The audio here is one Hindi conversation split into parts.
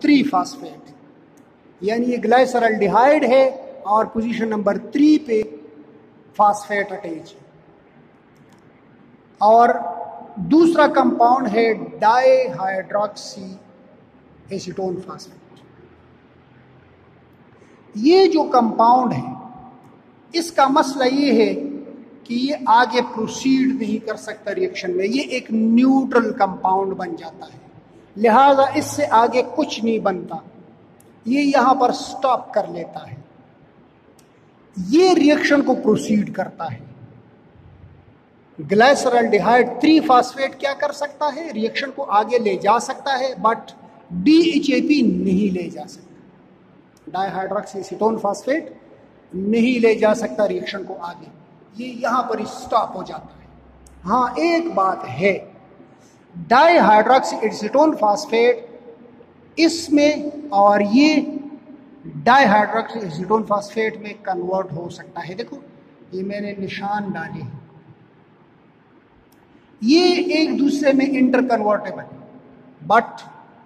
3 फास्फेट, यानी ये ग्लाइसरल्डिहाइड है और पोजीशन नंबर 3 पे फास्फेट अटैच है। और दूसरा कंपाउंड है डाईहाइड्रोक्सी एसीटोन फास्फेट। ये जो कंपाउंड है इसका मसला ये है कि ये आगे प्रोसीड नहीं कर सकता रिएक्शन में, ये एक न्यूट्रल कंपाउंड बन जाता है, लिहाजा इससे आगे कुछ नहीं बनता, ये यहां पर स्टॉप कर लेता है। ये रिएक्शन को प्रोसीड करता है। ग्लाइसरल्डिहाइड 3 फास्फेट क्या कर सकता है, रिएक्शन को आगे ले जा सकता है, बट DHAP नहीं ले जा सकता। डाईहाइड्रोक्सी एसीटोन फास्फेट नहीं ले जा सकता रिएक्शन को आगे, ये यहां पर स्टॉप हो जाता है। हाँ, एक बात है, डाईहाइड्रोक्सी एसीटोन फास्फेट इसमें और ये डाईहाइड्रोक्सी एसीटोन फास्फेट में कन्वर्ट हो सकता है। देखो ये मैंने निशान डाले हैं, ये एक दूसरे में इंटर कन्वर्टेबल है, बट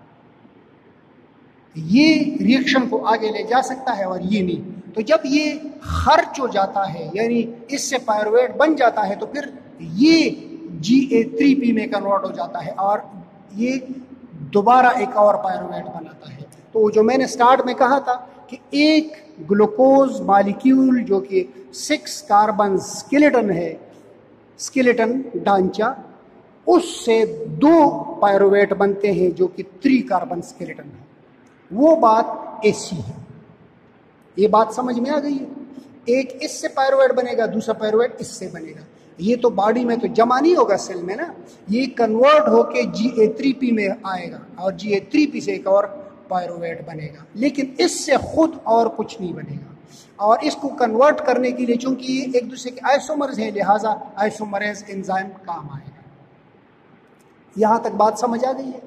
ये रिएक्शन को आगे ले जा सकता है और ये नहीं। तो जब ये खर्च हो जाता है, यानी इससे पायरुवेट बन जाता है, तो फिर ये Ga3P में कन्वर्ट हो जाता है और ये दोबारा एक और पायरुवेट बनाता है। तो जो मैंने स्टार्ट में कहा था कि एक ग्लूकोज मॉलिक्यूल जो कि 6 कार्बन स्केलेटन है, स्केलेटन ढांचा, उससे 2 पायरुवेट बनते हैं जो कि 3 कार्बन स्केलेटन है। वो बात ऐसी है, ये बात समझ में आ गई है। एक इससे पायरुवेट बनेगा, दूसरा पायरुवेट इससे बनेगा। ये तो बॉडी में तो जमा नहीं होगा सेल में ना, ये कन्वर्ट होके Ga3P में आएगा और Ga3P से एक और पायरुवेट बनेगा, लेकिन इससे खुद और कुछ नहीं बनेगा। और इसको कन्वर्ट करने के लिए चूंकि ये एक दूसरे के आइसोमर्स है, लिहाजा आइसोमरेज एंजाइम काम आएगा। यहां तक बात समझ आ गई है?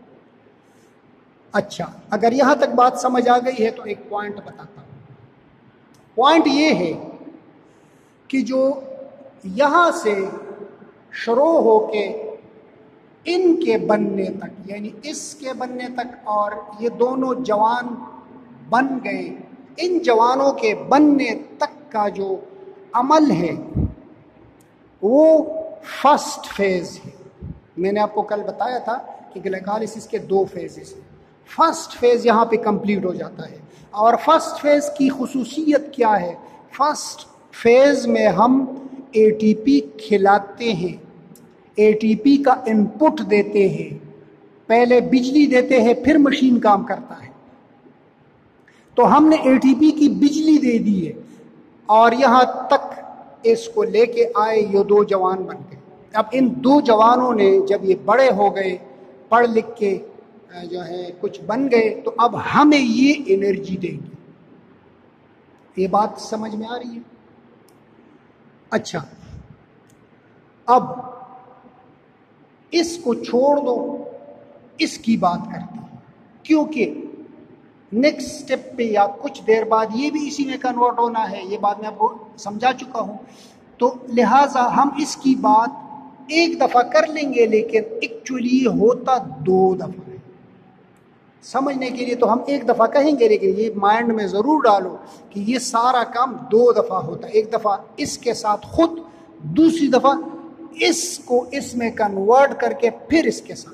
अच्छा, अगर यहां तक बात समझ आ गई है तो एक पॉइंट बताता हूं। पॉइंट ये है कि जो यहां से शुरू होके इनके बनने तक, यानी इसके बनने तक, और ये दोनों जवान बन गए, इन जवानों के बनने तक का जो अमल है वो फर्स्ट फेज है। मैंने आपको कल बताया था कि ग्लाइकोलाइसिस के 2 फेजेस हैं। फर्स्ट फेज यहाँ पे कंप्लीट हो जाता है, और फर्स्ट फेज की खुसूसियत क्या है? फर्स्ट फेज में हम ATP खिलाते हैं, ATP का इनपुट देते हैं, पहले बिजली देते हैं, फिर मशीन काम करता है। तो हमने ATP की बिजली दे दी है और यहां तक इसको लेके आए, ये 2 जवान बन गए। अब इन 2 जवानों ने जब ये बड़े हो गए, पढ़ लिख के जो है कुछ बन गए, तो अब हमें ये एनर्जी देंगे। ये बात समझ में आ रही है? अच्छा, अब इसको छोड़ दो, इसकी बात करते हैं, क्योंकि नेक्स्ट स्टेप पे या कुछ देर बाद ये भी इसी में कन्वर्ट होना है। ये बात मैं आपको समझा चुका हूं, तो लिहाजा हम इसकी बात एक दफा कर लेंगे, लेकिन एक्चुअली होता 2 दफा है। समझने के लिए तो हम एक दफा कहेंगे, लेकिन ये माइंड में जरूर डालो कि ये सारा काम 2 दफा होता है। एक दफा इसके साथ खुद, दूसरी दफा इसको इसमें कन्वर्ट करके फिर इसके साथ।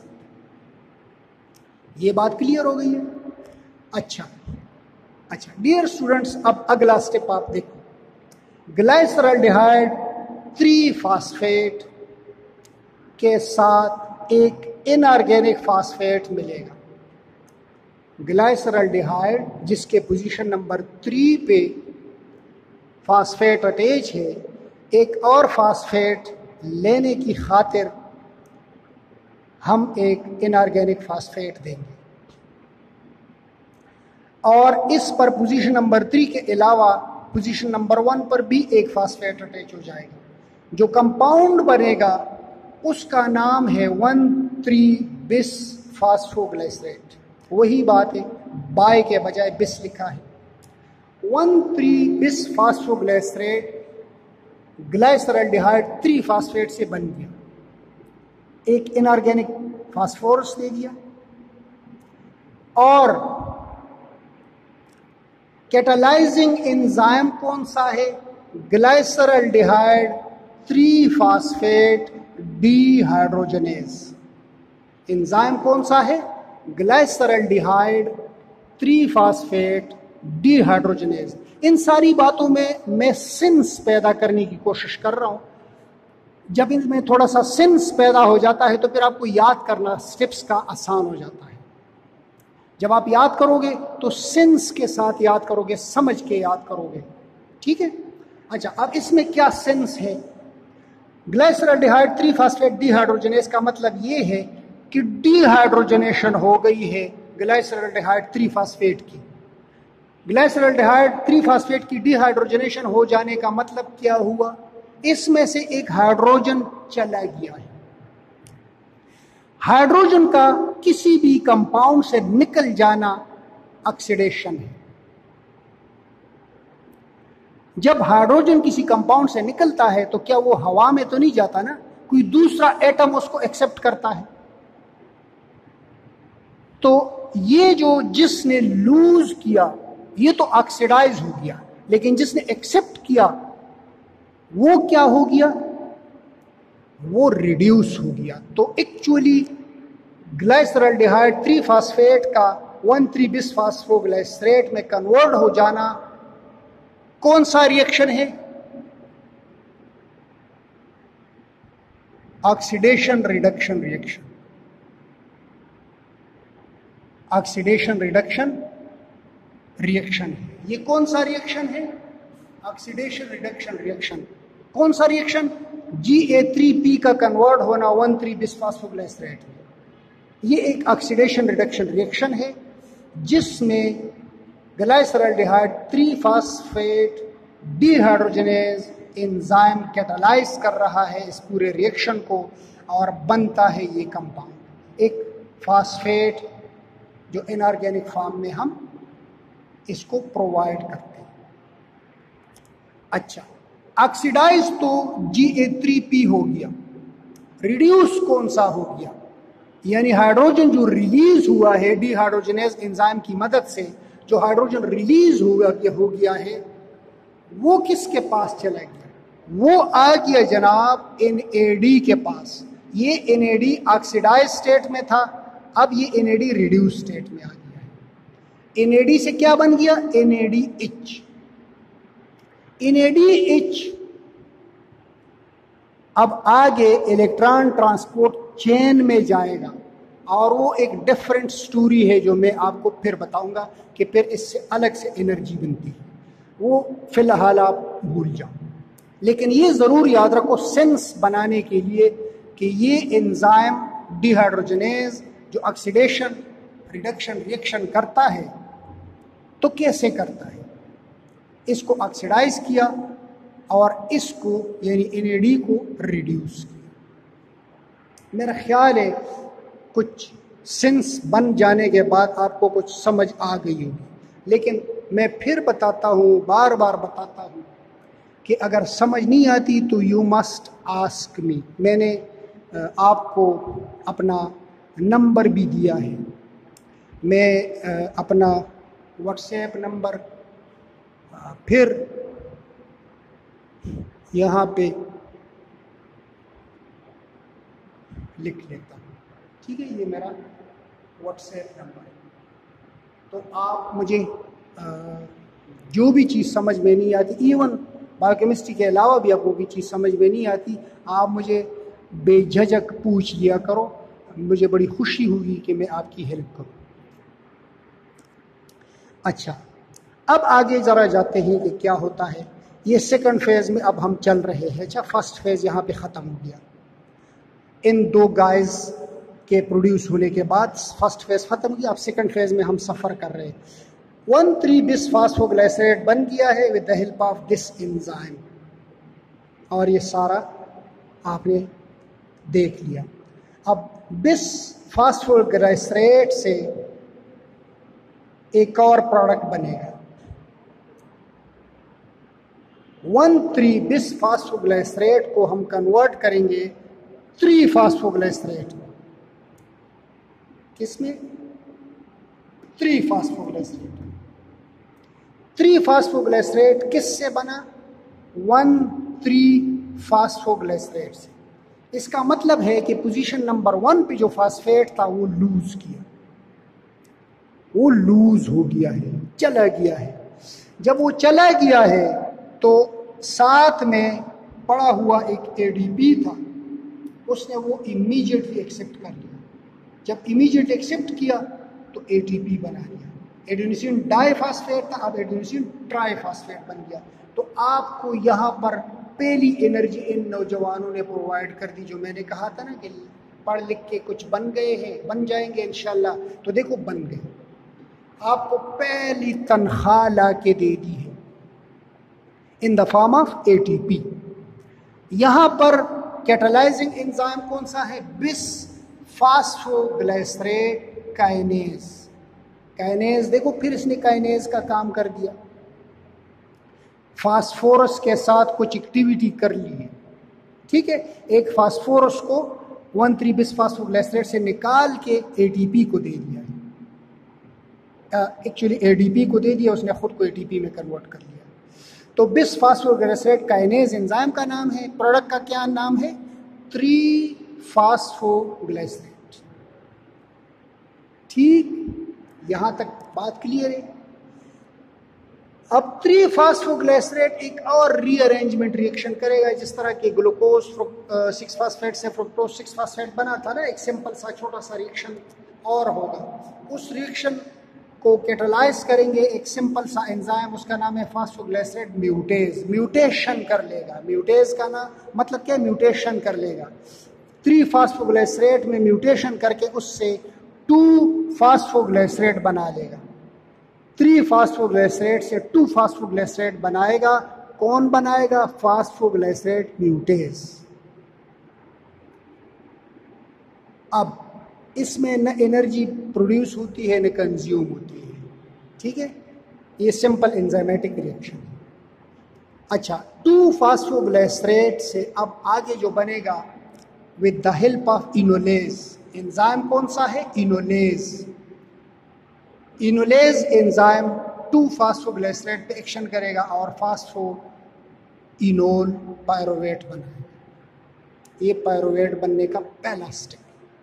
ये बात क्लियर हो गई है? अच्छा डियर स्टूडेंट्स, अब अगला स्टेप आप देखो। ग्लाइसरल्डिहाइड 3 फास्फेट के साथ एक इनऑर्गेनिक फास्फेट मिलेगा। ग्लाइसरल्डिहाइड जिसके पोजीशन नंबर 3 पे फास्फेट अटैच है, एक और फास्फेट लेने की खातिर हम एक इनऑर्गेनिक फास्फेट देंगे, और इस पर पोजीशन नंबर 3 के अलावा पोजीशन नंबर 1 पर भी एक फास्फेट अटैच हो जाएगा। जो कंपाउंड बनेगा उसका नाम है 1,3-bis फास्फोग्लाइसरेट। वही बात है, बाय के बजाय बिस लिखा है। 1,3-bis फास्फोग्लाइसरेट ग्लाइसरल्डिहाइड 3 फास्फेट से बन गया, एक इनऑर्गेनिक फास्फोरस दे दिया, और कैटालाइजिंग एंजाइम कौन सा है? Glyceraldehyde 3 phosphate dehydrogenase. एंजाइम कौन सा है? Glyceraldehyde 3 phosphate dehydrogenase. इन सारी बातों में मैं सिंस पैदा करने की कोशिश कर रहा हूं। जब इनमें थोड़ा सा सिंस पैदा हो जाता है तो फिर आपको याद करना स्टेप्स का आसान हो जाता है। जब आप याद करोगे तो सिंस के साथ याद करोगे, समझ के याद करोगे। ठीक है? अच्छा, अब इसमें क्या सिंस है? ग्लाइसरल्डिहाइड 3 फास्फेट डीहाइड्रोजनेज का मतलब ये है कि डीहाइड्रोजनेशन हो गई है ग्लाइसरल्डिहाइड 3 फास्फेट की। ग्लाइसरल्डिहाइड 3 फास्फेट की डीहाइड्रोजनेशन हो जाने का मतलब क्या हुआ? इसमें से एक हाइड्रोजन चला गया है। हाइड्रोजन का किसी भी कंपाउंड से निकल जाना ऑक्सीडेशन है। जब हाइड्रोजन किसी कंपाउंड से निकलता है तो क्या वो हवा में तो नहीं जाता ना, कोई दूसरा एटम उसको एक्सेप्ट करता है। तो ये जो जिसने लूज किया ये तो ऑक्सीडाइज हो गया, लेकिन जिसने एक्सेप्ट किया वो क्या हो गया? वो रिड्यूस हो गया। तो एक्चुअली ग्लाइसरल्डिहाइड 3 फास्फेट का 1,3 बिस फास्फोग्लाइसरेट में कन्वर्ट हो जाना कौन सा रिएक्शन है? Oxidation reduction reaction. Oxidation reduction reaction है। ये कौन सा रिएक्शन है? Oxidation reduction reaction. कौन सा रिएक्शन? Ga3P का कन्वर्ट होना 1,3 बिस फास्फोग्लाइसरेट में। ये एक ऑक्सीडेशन रिडक्शन रिएक्शन है जिसमें glyceraldehyde 3 phosphate dehydrogenase enzyme catalyse कर रहा है इस पूरे रिएक्शन को और बनता है ये कंपाउंड, एक फास्फेट जो इनऑर्गेनिक फॉर्म में हम इसको प्रोवाइड करते हैं। अच्छा, ऑक्सीडाइज तो Ga3P हो गया, रिड्यूस कौन सा हो गया? यानी हाइड्रोजन जो रिलीज हुआ है डीहाइड्रोजनेज एंजाइम की मदद से, जो हाइड्रोजन रिलीज हो गया है वो किसके पास चला गया? वो आ गया जनाब NAD के पास। ये NAD ऑक्सीडाइज स्टेट में था, अब ये NAD रिड्यूस स्टेट में आ गया है। NAD से क्या बन गया? NADH। NADH अब आगे इलेक्ट्रॉन ट्रांसपोर्ट चेन में जाएगा और वो एक डिफरेंट स्टोरी है जो मैं आपको फिर बताऊंगा कि फिर इससे अलग से एनर्जी बनती है, वो फिलहाल आप भूल जाओ। लेकिन ये ज़रूर याद रखो सेंस बनाने के लिए कि ये एंजाइम डीहाइड्रोजनेज जो ऑक्सीडेशन रिडक्शन रिएक्शन करता है तो कैसे करता है? इसको ऑक्सीडाइज किया और इसको यानी NAD को रिड्यूस किया। मेरा ख्याल है कुछ सेंस बन जाने के बाद आपको कुछ समझ आ गई होगी, लेकिन मैं फिर बताता हूँ, बार बार बताता हूँ कि अगर समझ नहीं आती तो यू मस्ट आस्क मी। मैंने आपको अपना नंबर भी दिया है, मैं अपना व्हाट्सएप नंबर फिर यहाँ पे लिख लेता हूँ। ठीक है, ये मेरा व्हाट्सएप नंबर है। तो आप मुझे जो भी चीज़ समझ में नहीं आती, इवन बायोकेमिस्ट्री के अलावा भी आपको कोई चीज़ समझ में नहीं आती, आप मुझे बेझिझक पूछ लिया करो, मुझे बड़ी खुशी होगी कि मैं आपकी हेल्प करूँ। अच्छा, अब आगे ज़रा जाते हैं कि क्या होता है। ये सेकंड फेज़ में अब हम चल रहे हैं। अच्छा, फर्स्ट फेज़ यहाँ पे ख़त्म हो गया। इन दो गाइस के प्रोड्यूस होने के बाद फर्स्ट फेज़ ख़त्म हो गया। अब सेकंड फेज़ में हम सफ़र कर रहे हैं। 1,3 बिस फास्फोग्लाइसरेट बन गया है with the help of this enzyme, और ये सारा आपने देख लिया। अब बिस फास्फोग्लाइसरेट से एक और प्रोडक्ट बनेगा। 1,3 बिस फास्फोग्लाइसरेट को हम कन्वर्ट करेंगे 3 फास्फोग्लाइसरेट। किसमें? 3-फास्फोग्लिसरेट। 3-फास्फोग्लिसरेट किससे बना? 1,3-फास्फोग्लिसरेट से। इसका मतलब है कि पोजीशन नंबर 1 पे जो फास्फेट था वो लूज किया, वो लूज हो गया है, चला गया है। जब वो चला गया है तो साथ में पड़ा हुआ एक एडीपी था, उसने वो इमीडिएटली एक्सेप्ट कर लिया। जब इमीडिएट एक्सेप्ट किया तो एटीपी बना लिया। एडेनोसिन डाइफास्फेट था, अब एडेनोसिन ट्राइफास्फेट बन गया। तो आपको यहाँ पर पहली एनर्जी इन नौजवानों ने प्रोवाइड कर दी, जो मैंने कहा था ना कि पढ़ लिख के कुछ बन गए हैं, बन जाएंगे इंशाल्लाह। तो देखो बन गए, आपको पहली तनख्वाह ला के दे दी है in the form of ATP. यहां पर कैटालाइजिंग एंजाइम कौन सा है? बिस फास्फोग्लिसरेट काइनेज। काइनेज देखो, फिर इसने काइनेज का काम कर दिया, फास्फोरस के साथ कुछ एक्टिविटी कर ली है। ठीक है, एक फास्फोरस को 1,3 बिस फास्फोग्लिसरेट से निकाल के एटीपी को दे दिया है। एक्चुअली एडीपी को दे दिया, उसने खुद को एटीपी में कन्वर्ट कर लिया। तो बिस फास्फोग्लिसरेट काइनेज एंजाइम का नाम है, प्रोडक्ट का क्या नाम है? 3-फास्फोग्लिसरेट। ठीक, यहां तक बात क्लियर है। अब 3-फास्फोग्लिसरेट एक और रीअरेंजमेंट रिएक्शन करेगा, जिस तरह के ग्लूकोज 6-फास्फेट से फ्रुक्टोज 6-फास्फेट बना था ना, एक सिंपल सा छोटा सा रिएक्शन और होगा। उस रिएक्शन को कैटालाइज करेंगे एक सिंपल सा एंजाइम, उसका नाम है फास्फोग्लिसरेट म्यूटेज। म्यूटेशन कर लेगा, म्यूटेज का नाम मतलब क्या? म्यूटेशन कर लेगा। 3-फास्फोग्लिसरेट में म्यूटेशन करके उससे 2-फास्फोग्लिसरेट बना लेगा। 3-फास्फोग्लिसरेट से 2-फास्फोग्लिसरेट बनाएगा। कौन बनाएगा? Phosphoglycerate mutase. अब इसमें न एनर्जी प्रोड्यूस होती है न कंज्यूम होती है। ठीक है, ये सिंपल एंजाइमेटिक रिएक्शन है। अच्छा, 2-फास्फोग्लिसरेट से अब आगे जो बनेगा with the help of enolase. Enzyme कौन सा है? इनोलेज। इनोलेज एंजाइम 2-फास्फोग्लिसरेट पे एक्शन करेगा और फास्फोइनोल पायरुवेट बनाएगा। ये पायरुवेट बनने का पहला स्टेप।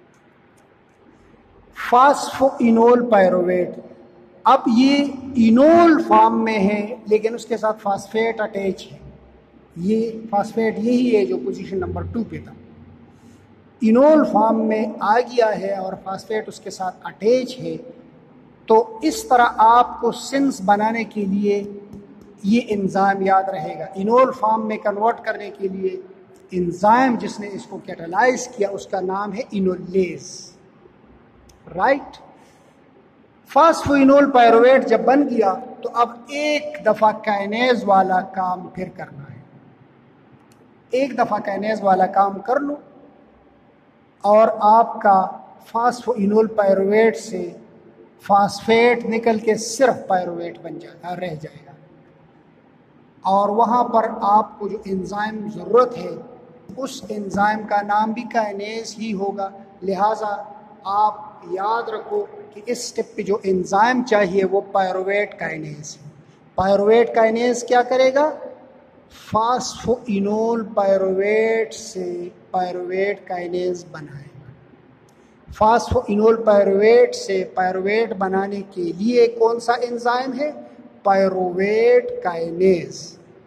फास्फोइनोल पायरुवेट, अब ये इनोल फॉर्म में है लेकिन उसके साथ फास्फेट अटैच है। ये फास्फेट यही है जो पोजीशन नंबर 2 पे था। इनोल फॉर्म में आ गया है और फास्फेट उसके साथ अटैच है। तो इस तरह आपको सिंस बनाने के लिए ये एंजाइम याद रहेगा। इनोल फॉर्म में कन्वर्ट करने के लिए एंजाइम जिसने इसको कैटालाइज किया उसका नाम है इनोलेज। राइट। फास्फोइनोल पायरुवेट जब बन गया तो अब एक दफा काइनेज वाला काम फिर करना है। एक दफा काइनेज वाला काम कर लो और आपका फास्फोइनोल पायरुवेट से फास्फेट निकल के सिर्फ पायरुवेट बन जाएगा, रह जाएगा। और वहाँ पर आपको जो एंजाइम ज़रूरत है उस एंजाइम का नाम भी काइनेज ही होगा। लिहाजा आप याद रखो कि इस स्टेप पे जो एंजाइम चाहिए वो पायरुवेट काइनेज है। पायरुवेट काइनेज क्या करेगा? फास्फोइनोल पायरुवेट से पायरुवेट काइनेज बनाएगा। फास्फोइनोल पायरुवेट से पायरुवेट बनाने के लिए कौन सा एंजाइम है? Pyruvate kinase.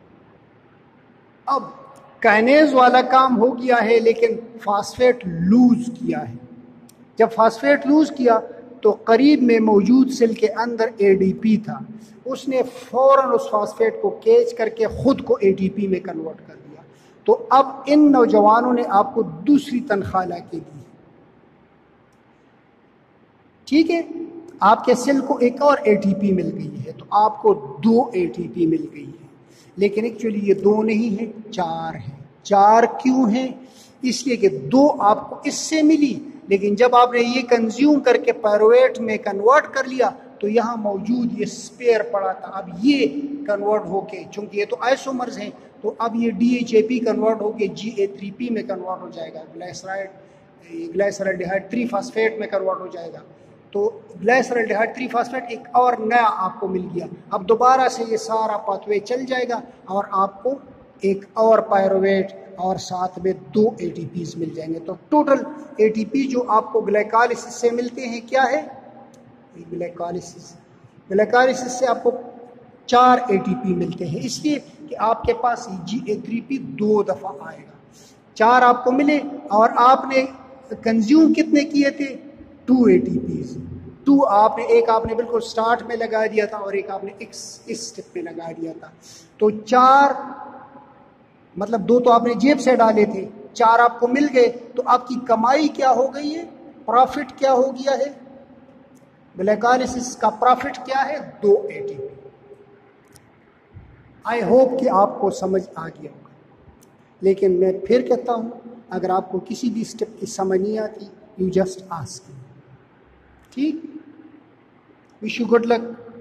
अब काइनेज वाला काम हो गया है लेकिन फास्फेट लूज किया है। जब फास्फेट लूज किया तो करीब में मौजूद सेल के अंदर एडीपी था, उसने फौरन उस फास्फेट को कैच करके खुद को एटीपी में कन्वर्ट कर दिया। तो अब इन नौजवानों ने आपको दूसरी तनख्वाह ला के दी। ठीक है, आपके सेल को एक और एटीपी मिल गई है तो आपको 2 एटीपी मिल गई है। लेकिन एक्चुअली ये 2 नहीं है, 4 है। 4 क्यों है? इसलिए कि 2 आपको इससे मिली, लेकिन जब आपने ये कंज्यूम करके पायरुवेट में कन्वर्ट कर लिया तो यहाँ मौजूद ये स्पेयर पड़ा था। अब ये कन्वर्ट होके, चूंकि ये तो आइसोमर्स हैं, तो अब ये DHAP कन्वर्ट होके GA3P में कन्वर्ट हो जाएगा, ग्लाइसराइड 3 फास्फेट में कन्वर्ट हो जाएगा। तो ग्लाइसरॉल्डिहाइड 3-फास्फेट एक और नया आपको मिल गया। अब दोबारा से ये सारा पाथवे चल जाएगा और आपको एक और पायरुवेट और साथ में 2 ATPs मिल जाएंगे। तो टोटल ATP जो आपको ग्लाइकोलाइसिस से मिलते हैं क्या है? ग्लाइकोलाइसिस से आपको 4 ATP मिलते हैं, इसलिए कि आपके पास GA3P 2 दफा आएगा। 4 आपको मिले और आपने कंज्यूम कितने किए थे? 2 ATPs। 2 आपने, एक आपने बिल्कुल स्टार्ट में लगा दिया था और एक आपने इस स्टेप में लगा दिया था। तो 4 मतलब 2 तो आपने जेब से डाले थे, 4 आपको मिल गए। तो आपकी कमाई क्या हो गई है? प्रॉफिट क्या हो गया है? ग्लाइकोलाइसिस का प्रॉफिट क्या है? 2 ATP। आई होप कि आपको समझ आ गया होगा। लेकिन मैं फिर कहता हूं, अगर आपको किसी भी स्टेप की समझ नहीं आती, यू जस्ट आस्क। ठीक, विश यू गुड लक।